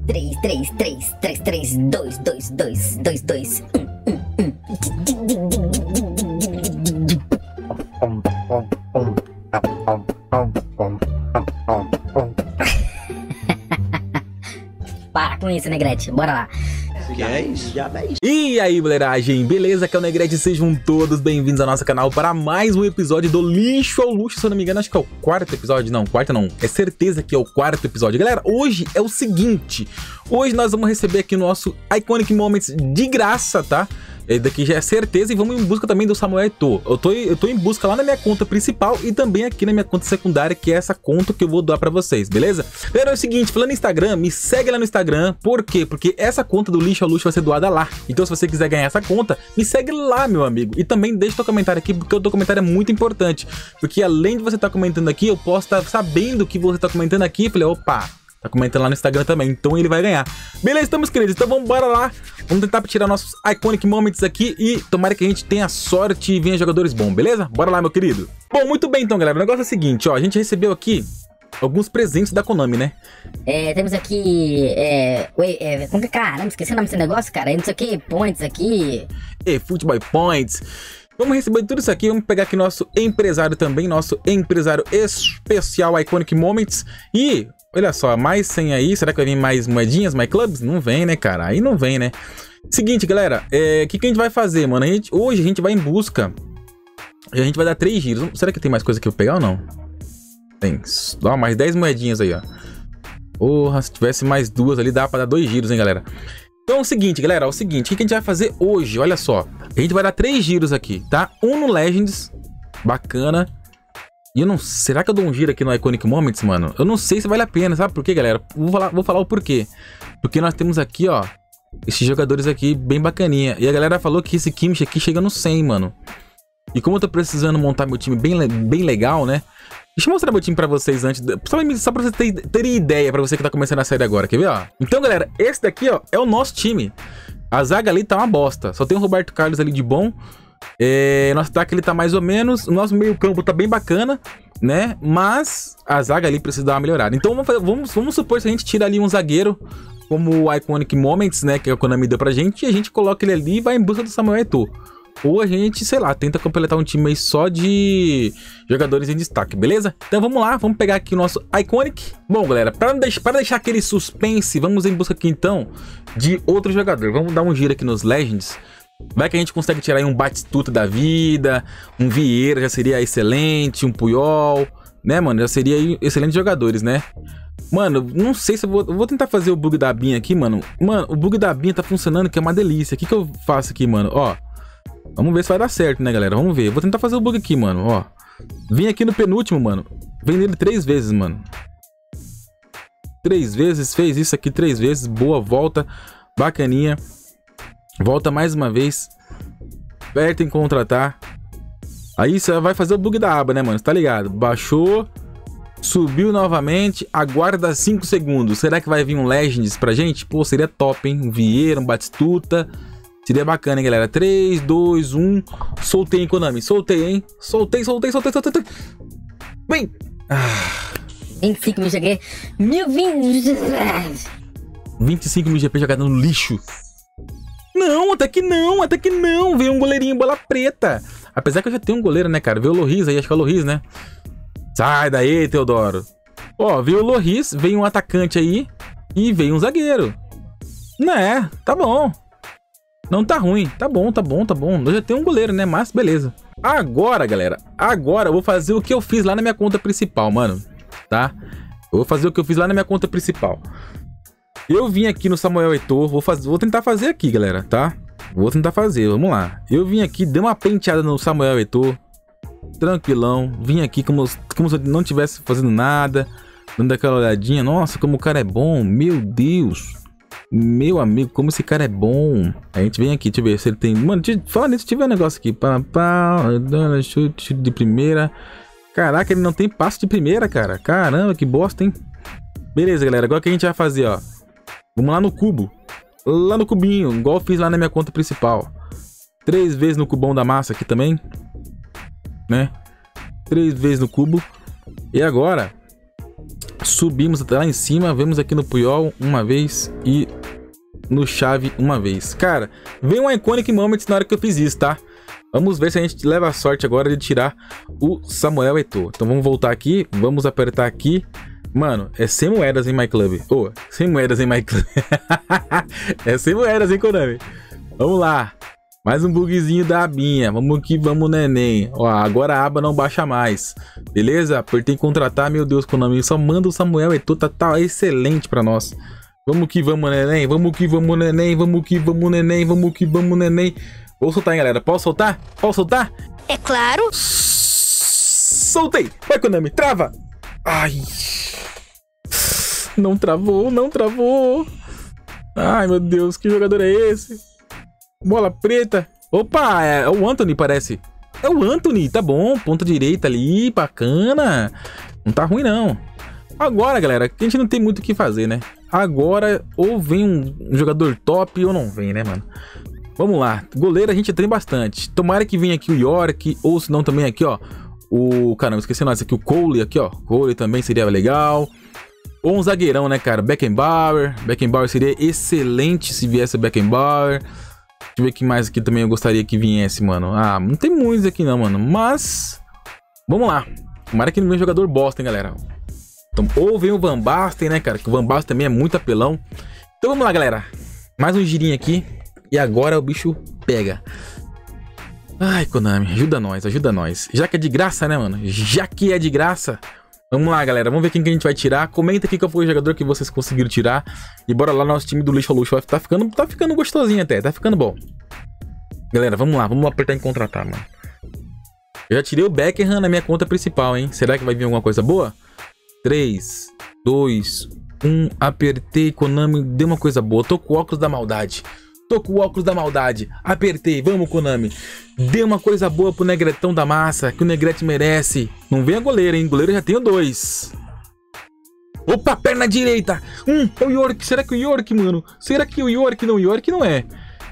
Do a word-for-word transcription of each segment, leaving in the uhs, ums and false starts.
três, três, três, três, três, dois, dois, dois, dois, dois, um, Para com isso, Negrete, bora lá. Que é isso? Já vai. E aí, boleiragem, beleza? Aqui é o Negrete, sejam todos bem-vindos ao nosso canal para mais um episódio do Lixo ao Luxo. Se eu não me engano, acho que é o quarto episódio. Não, quarto não, é certeza que é o quarto episódio. Galera, hoje é o seguinte, hoje nós vamos receber aqui o nosso Iconic Moments de graça, tá? Esse daqui já é certeza e vamos em busca também do Samuel Eto'o. Eu tô, eu tô em busca lá na minha conta principal e também aqui na minha conta secundária, que é essa conta que eu vou doar pra vocês, beleza? Galera, é o seguinte, falando em Instagram, me segue lá no Instagram. Por quê? Porque essa conta do Lixo ao Luxo vai ser doada lá. Então se você quiser ganhar essa conta, me segue lá, meu amigo. E também deixa teu comentário aqui, porque o teu comentário é muito importante. Porque além de você estar comentando aqui, eu posso estar sabendo que você tá comentando aqui. Eu falei, opa, tá comentando lá no Instagram também, então ele vai ganhar. Beleza, estamos queridos, então vamos bora lá. Vamos tentar tirar nossos Iconic Moments aqui e tomara que a gente tenha sorte e venha jogadores bons, beleza? Bora lá, meu querido. Bom, muito bem então, galera, o negócio é o seguinte, ó, a gente recebeu aqui alguns presentes da Konami, né? É, temos aqui, é, oi, é, como que, caramba, esqueci o nome desse negócio, cara, não sei o que, points aqui. E Football Points. Vamos receber tudo isso aqui, vamos pegar aqui nosso empresário também, nosso empresário especial Iconic Moments e... olha só, mais cem aí, será que vai vir mais moedinhas, mais clubs? Não vem, né, cara? Aí não vem, né? Seguinte, galera, o é, que, que a gente vai fazer, mano? A gente, hoje a gente vai em busca e a gente vai dar três giros. Será que tem mais coisa que eu pegar ou não? Tem. Ó, mais dez moedinhas aí, ó. Porra, se tivesse mais duas ali, dá pra dar dois giros, hein, galera? Então é o seguinte, galera, é o seguinte, o que, que a gente vai fazer hoje? Olha só, a gente vai dar três giros aqui, tá? Um no Legends, bacana. E eu não... será que eu dou um giro aqui no Iconic Moments, mano? Eu não sei se vale a pena, sabe por quê, galera? Vou falar, vou falar o porquê. Porque nós temos aqui, ó, esses jogadores aqui bem bacaninha. E a galera falou que esse Kimmich aqui chega no cem, mano. E como eu tô precisando montar meu time bem, bem legal, né? Deixa eu mostrar meu time pra vocês antes. Só, só pra vocês terem, terem ideia, pra você que tá começando a série agora. Quer ver, ó? Então, galera, esse daqui, ó, é o nosso time. A zaga ali tá uma bosta. Só tem o Roberto Carlos ali de bom. É, nosso ataque ele tá mais ou menos, o nosso meio campo tá bem bacana, né? Mas a zaga ali precisa dar uma melhorada. Então vamos, fazer, vamos, vamos supor se a gente tira ali um zagueiro como o Iconic Moments, né? Que a Konami deu pra gente, e a gente coloca ele ali e vai em busca do Samuel Eto'o. Ou a gente, sei lá, tenta completar um time aí só de jogadores em destaque, beleza? Então vamos lá, vamos pegar aqui o nosso Iconic. Bom, galera, para deixar, para deixar aquele suspense, vamos em busca aqui então de outro jogador. Vamos dar um giro aqui nos Legends. Vai que a gente consegue tirar aí um Batistuta da vida, um Vieira já seria excelente, um Puyol, né, mano? Já seria aí excelentes jogadores, né? Mano, não sei se eu vou... eu vou tentar fazer o bug da Binha aqui, mano. Mano, o bug da Binha tá funcionando, que é uma delícia. O que que eu faço aqui, mano? Ó, vamos ver se vai dar certo, né, galera? Vamos ver. Vou tentar fazer o bug aqui, mano, ó. Vim aqui no penúltimo, mano. Vem nele três vezes, mano. Três vezes, fez isso aqui três vezes. Boa volta, bacaninha. Volta mais uma vez. Aperta em contratar. Aí você vai fazer o bug da aba, né, mano? Você tá ligado? Baixou. Subiu novamente. Aguarda cinco segundos. Será que vai vir um Legends pra gente? Pô, seria top, hein? Um Vieira, um Batistuta. Seria bacana, hein, galera? três, dois, um. Soltei, hein, Konami? Soltei, hein? Soltei, soltei, soltei, soltei, soltei. Vem! Ah. vinte e cinco mil G P. Mil vinte. vinte e cinco mil G P jogado no lixo. Não, até que não, até que não. Veio um goleirinho bola preta. Apesar que eu já tenho um goleiro, né, cara? Veio o Loris aí, acho que é o Loris, né? Sai daí, Teodoro. Ó, veio o Loris, veio um atacante aí e veio um zagueiro. Né, tá bom. Não tá ruim, tá bom, tá bom, tá bom. Eu já tenho um goleiro, né, mas beleza. Agora, galera, agora eu vou fazer o que eu fiz lá na minha conta principal, mano. Tá? Eu vou fazer o que eu fiz lá na minha conta principal. Eu vim aqui no Samuel Eto'o, vou, faz... vou tentar fazer aqui, galera, tá? Vou tentar fazer, vamos lá. Eu vim aqui, dei uma penteada no Samuel Eto'o, tranquilão. Vim aqui como, como se eu não estivesse fazendo nada, dando aquela olhadinha. Nossa, como o cara é bom, meu Deus. Meu amigo, como esse cara é bom. A gente vem aqui, deixa eu ver se ele tem... Mano, fala nisso, tiver um negócio aqui. Pá, pá, chute, chute de primeira. Caraca, ele não tem passe de primeira, cara. Caramba, que bosta, hein? Beleza, galera, agora o que a gente vai fazer, ó. Vamos lá no cubo. Lá no cubinho, igual eu fiz lá na minha conta principal. Três vezes no cubão da massa aqui também. Né? Três vezes no cubo. E agora, Subimos até lá em cima, vemos aqui no Puyol uma vez e no Chave uma vez. Cara, veio um Iconic Moments na hora que eu fiz isso, tá? Vamos ver se a gente leva a sorte agora de tirar o Samuel Eto'o. Então vamos voltar aqui, vamos apertar aqui. Mano, é cem moedas em My Club. Ô, oh, cem moedas em My Club. É cem moedas, hein, Konami? Vamos lá. Mais um bugzinho da abinha. Vamos que vamos, neném. Ó, agora a aba não baixa mais. Beleza? Apertei em contratar. Meu Deus, Konami. Só manda o Samuel Eto'o. Tá, tá excelente pra nós. Vamos que vamos, neném. Vamos que vamos, neném. Vamos que vamos, neném. Vamos que vamos, neném. Vou soltar, hein, galera. Posso soltar? Posso soltar? É claro. Soltei. Vai, Konami. Trava. Ai. Não travou. Não travou. Ai, meu Deus. Que jogador é esse? Bola preta. Opa, é o Anthony, parece. É o Anthony, tá bom. Ponta direita ali, bacana. Não tá ruim, não. Agora, galera, a gente não tem muito o que fazer, né? Agora, ou vem um, um jogador top ou não vem, né, mano? Vamos lá. Goleiro a gente tem bastante. Tomara que venha aqui o York, ou se não também aqui, ó. O... Caramba, esqueci nossa aqui, o Cole aqui, ó. Cole também seria legal. Ou um zagueirão, né, cara? Beckenbauer. Beckenbauer seria excelente se viesse o Beckenbauer. Deixa eu ver o que mais aqui também eu gostaria que viesse, mano. Ah, não tem muitos aqui não, mano. Mas... vamos lá. Tomara que não venha jogador bosta, hein, galera. Então, ou vem o Van Basten, né, cara? Que o Van Basten também é muito apelão. Então vamos lá, galera. Mais um girinho aqui. E agora o bicho pega. Ai, Konami, ajuda nós, ajuda nós. Já que é de graça, né, mano? Já que é de graça... Vamos lá, galera. Vamos ver quem que a gente vai tirar. Comenta aqui qual foi o jogador que vocês conseguiram tirar. E bora lá, nosso time do Lixo ao Luxo. Tá ficando, tá ficando gostosinho até. Tá ficando bom. Galera, vamos lá. Vamos apertar em contratar, mano. Eu já tirei o Beckham na minha conta principal, hein? Será que vai vir alguma coisa boa? três, dois, um. Apertei, Konami. Deu uma coisa boa. Tô com o óculos da maldade. Tô com o óculos da maldade. Apertei. Vamos, Konami. Dê uma coisa boa pro Negretão da massa, que o Negrete merece. Não vem a goleira, hein? Goleiro já tenho dois. Opa, perna direita. Um, é o York. Será que o York, mano? Será que o York não? O York não é.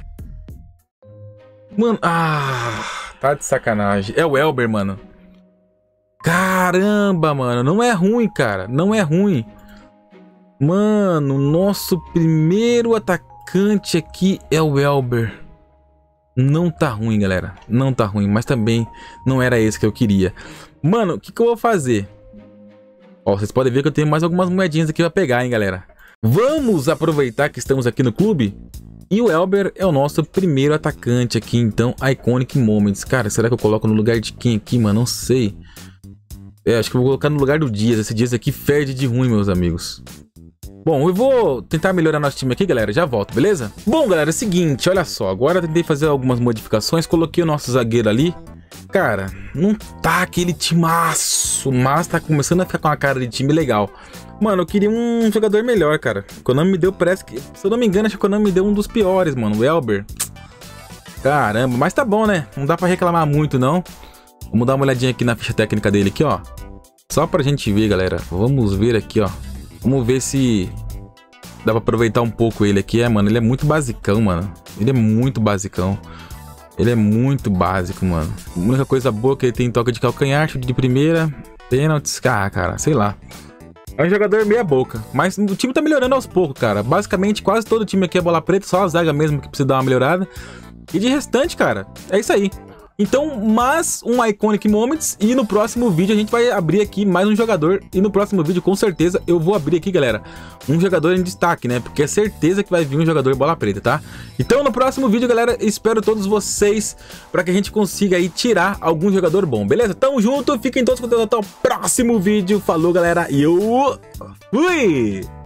Mano, ah, tá de sacanagem. É o Elber, mano. Caramba, mano. Não é ruim, cara. Não é ruim. Mano, nosso primeiro atacante aqui é o Elber. Não tá ruim, galera. Não tá ruim, mas também não era esse que eu queria. Mano, o que que eu vou fazer? Ó, vocês podem ver que eu tenho mais algumas moedinhas aqui pra pegar, hein, galera. Vamos aproveitar que estamos aqui no clube. E o Elber é o nosso primeiro atacante aqui, então, Iconic Moments. Cara, será que eu coloco no lugar de quem aqui, mano? Não sei. É, acho que eu vou colocar no lugar do Dias. Esse Dias aqui fede de ruim, meus amigos. Bom, eu vou tentar melhorar nosso time aqui, galera. Já volto, beleza? Bom, galera, é o seguinte, olha só. Agora eu tentei fazer algumas modificações. Coloquei o nosso zagueiro ali. Cara, não tá aquele timaço, mas tá começando a ficar com uma cara de time legal. Mano, eu queria um jogador melhor, cara. O Konami me deu, parece que... Se eu não me engano, acho que o Konami me deu um dos piores, mano. O Elber. Caramba, mas tá bom, né? Não dá pra reclamar muito, não. Vamos dar uma olhadinha aqui na ficha técnica dele aqui, ó. Só pra gente ver, galera. Vamos ver aqui, ó. Vamos ver se dá pra aproveitar um pouco ele aqui. É, mano, ele é muito basicão, mano. Ele é muito basicão. Ele é muito básico, mano. A única coisa boa é que ele tem toque de calcanhar, chute de primeira, pênaltis. Ah, cara, sei lá. É um jogador meia boca. Mas o time tá melhorando aos poucos, cara. Basicamente, quase todo time aqui é bola preta. Só a zaga mesmo que precisa dar uma melhorada. E de restante, cara, é isso aí. Então, mais um Iconic Moments. E no próximo vídeo a gente vai abrir aqui mais um jogador. E no próximo vídeo, com certeza, eu vou abrir aqui, galera, um jogador em destaque, né? Porque é certeza que vai vir um jogador bola preta, tá? Então, no próximo vídeo, galera, espero todos vocês para que a gente consiga aí tirar algum jogador bom, beleza? Tamo junto, fiquem todos com Deus até o próximo vídeo. Falou, galera, e eu fui!